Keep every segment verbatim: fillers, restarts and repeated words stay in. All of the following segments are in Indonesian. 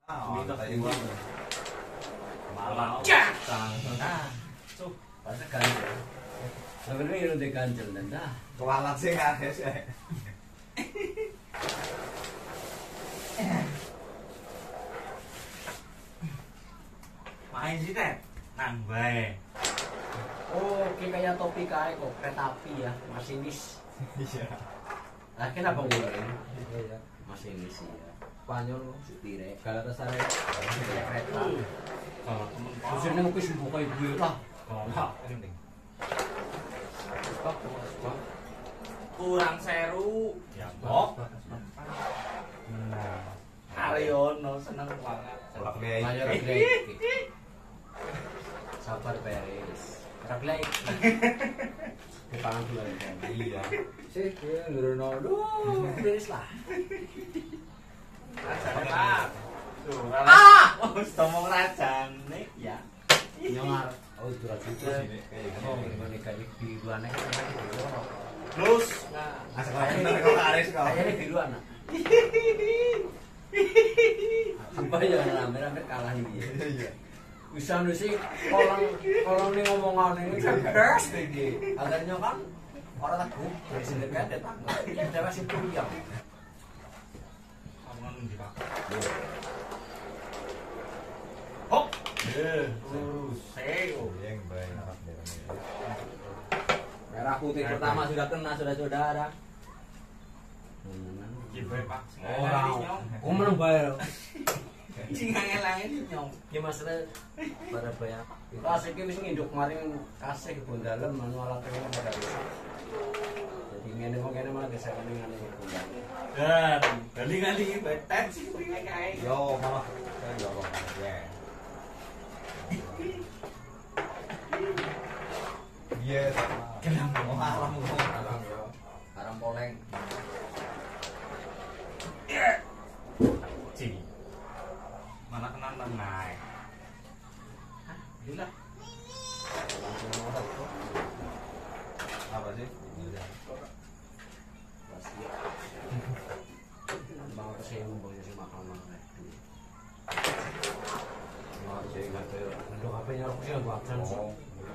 Oh, tadi gua malah Cak! nah cuk Pas ganjel. Sebenarnya udah ganjel dan dah. kewalat sih kan guys. main sih teh nang bae Oh, oke kayak topi kayak kok kereta api ya, masinis. Iya. Lah kenapa ngulangin? Iya, masinis ya. Spanyol supire. Galatasaray kereta. kalau temen Terus ini mungkin sembuh kayak gue lah. kalau ini kurang seru ya kok nah Aryono seneng banget Bolak balik. Mayor Blake. Sabar beres. Raglai. Bukan dulu ya. Iya. Sih, Ronaldo beres lah. Raja tuh Ah! wis ngomong raja nih ya Nyongar. Oh, itu raja itu. Sini kayak Oh, gini. gimana kayak di luar nek kan terus Nah, Asal kalian kok Aris kok. kayaknya di luar nak. Apa ya rame-rame kalah ini. Iya. Bisa sih kalau kalau nih ngomongan ini kan best iki. Agarnya kan orang aku dari sini kan datang. Ya udah kasih kuliah. kamu di Pak hop eh lurus seo Yang baik anak dia. Merah putih pertama sudah kena saudara-saudara. Jibe Pak Orang, aku menang bayar. sing ngelain nyong Ya masalah pada bayar. Kasih ki wis nginduk maring kasih kebun dalem manual atene pada rusak. Jadi ngene kok ngene malah geser ning ngene kebun dalem. dan kali-kali betet sih kuwi kae Yo, malah saya yo kok. Ya. Iya, kenapa mau haram kok. Haram yo. Haram poleng. Cing. Mana kena naik. Gila. Apa sih? Bang kesini mau jadi makanan itu. Mau jadi H P. Untuk H P-nya aku sih gua absen. Oh.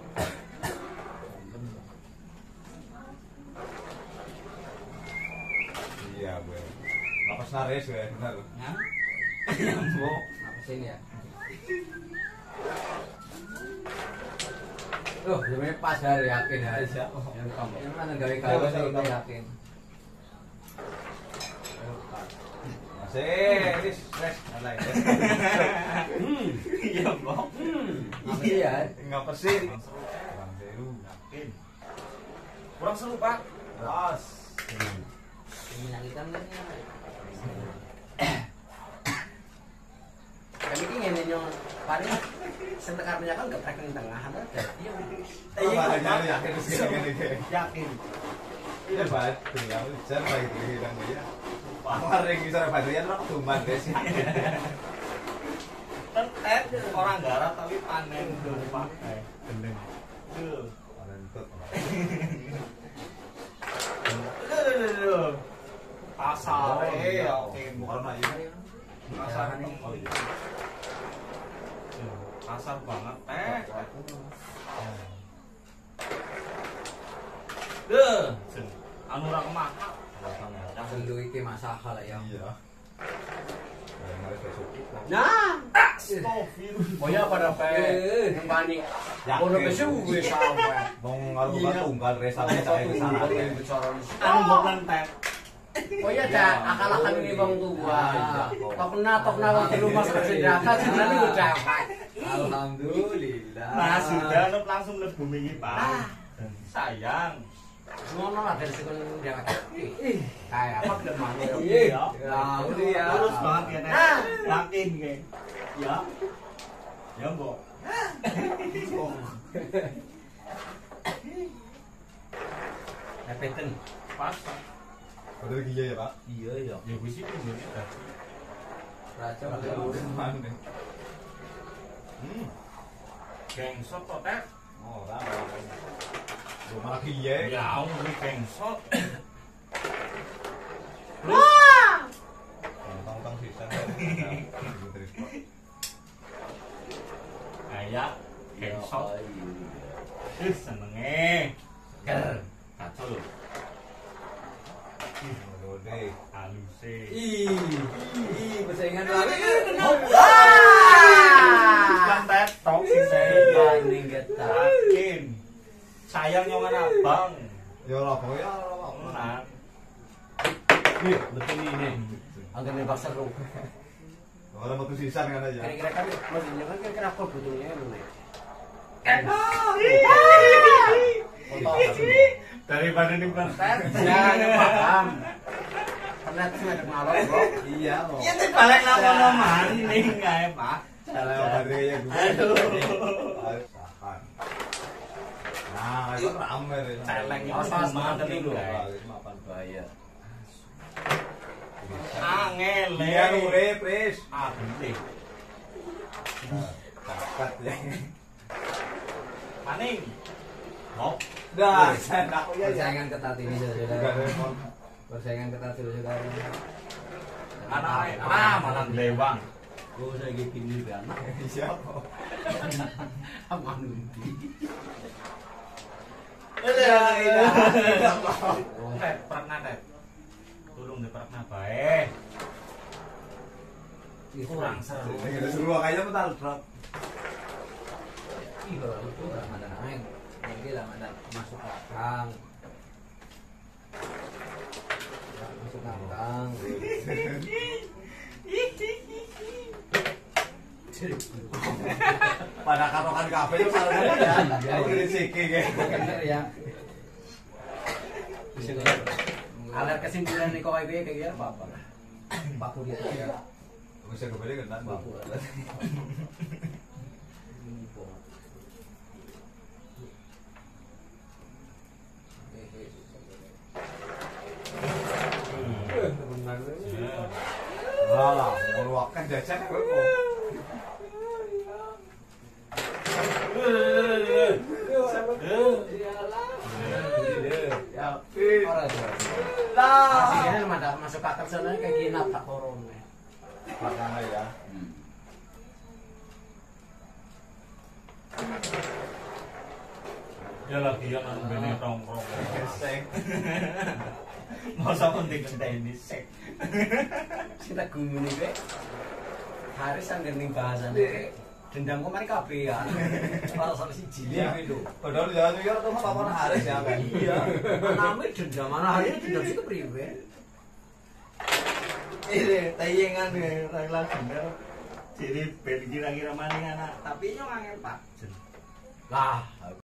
Iya, gue. Lapas naris gue, benar. Hah? Nyambung. Apa sih ini ya? Loh, sebenarnya pas hari yakin hari siapa? Yang kamu. Yang mana gawe-gawe sih yakin. Masih, ini stres lain. Hmm. Iya, Bang. Hmm. Apa sih ya? Enggak persin. Kurang seru. Bang Seru. Yakin. Kurang seru, Pak. Bos. Menyakitkan kan ya. Kami ini ngene nyo paling sentekarnya kan geprek ning tengah ada dadi ya wis. Iya, jangan yakin segini gini. Yakin. Iya, Pak. Ya, jangan baik ini kan dia. Kemarin bisa baterai ora keduman, guys. Tetet orang garap tapi panen dulu pakai. Gendeng. Duh. Rentut. Duh. Pasar eh oke Bukan bukan aja. pasar nih. Kasar banget teh. Duh, anu ora kemakan. Yang iki masalah lah ya. Iya. Yang harus besok. Nah, Astagfirullah. oh ya pada pe yang panik. Ono besu wis sampe. Mau ngaruh bukan tunggal resane saya ke sana. Anu bukan teh. Oh iya dah, akal-akal ini bang tua. Tokna tokna wong di rumah senjata jenenge udah dapat. Alhamdulillah. Nah, sudah lu langsung lebu wingi, Pak. Sayang. Ngono lah dari sekon dia. Ih, kayak apa gelem manuk ya. Iya. Nah, itu ya. Terus banget ya, Nek. Yakin ge. Ya. Ya, Mbok. Repeten. Pas. Udah gila ya, Pak. Iya ya. Ya wis iki ngene ta. Raja Ada kalau urusan mana nih? Hmm. Gengsot kok, Teh. Oh, ora. Lu malah gila. Ya, ngene gengsot. Tong-tong sih. bisa. Kayak Ya, headshot. iya. Ih, senenge. Ger. Kacau. Gede. Halus e. Ih, ih, persaingan lagi. Kan tetok sih saya. Paling getar. Yakin. Sayang nyoman abang. Ya ora apa ya ora apa. Menang. Ih, betul ini. Angkat nembak seru. Orang metu sisan kan aja. Kira-kira kan, maksudnya kan kira-kira apa butuhnya lu nih? Daripada di pentet. Jangan paham. Karena itu ada ngalor bro. Iya kok. Iya tuh balik nama mari nih kae, Pak. Salah baterainya gue. Aduh. Tahan. Nah, itu rame deh. Celeng Awas, awas, makan dulu. Makan Bahaya. Angel. Iya urip, Pris. Ah, bener. Cakat ya. Maning. Hop. Dah, aku ya ya. Persaingan ketat ini Enggak saudara. repot. Persaingan ketat saudara. Anak ah malah lewang. Gue saya gini kan. Siapa? Aman nanti. Ya, iya. Tet, pernah tet. Tulung di pernah bae. Kurang seru. Ini seru kayaknya betul, Bro. Ih, kalau itu nggak ada naik. Nanti lah ada masuk belakang. Masuk belakang. Pada katokan kafe itu salah satu ya. Aku risiki kayak. Bener ya. Alat kesimpulan nih kok kayak kayak gini apa apa? Paku dia ya. Bisa kembali ke dan Paku. Alah, meluakan jajan gue kok. Lah, aslinya mah masuk akal sana kayak gini apa corona. Makanya ya. Ya lagi yang anu bene tongkrong. Seng. Masa penting tenis sek. Kita gumuni be. Haris anggar ning bahasane dendam kok mari kabeh ya. Ora sampe siji Iya. iki lho. Padahal jangan juga tuh mah kapan Haris ya kan. Iya. Maname dendam mana hari dendam sih kepriwe? Ini tayangan nih orang lagi. Jadi ben kira-kira maning anak, tapi yo angel Pak. Lah,